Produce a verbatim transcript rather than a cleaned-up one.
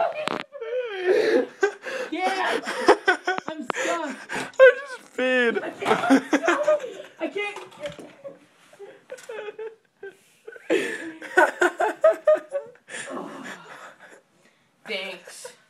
Yeah! I'm stuck! I just peed. I can't! I can't! Oh. Thanks.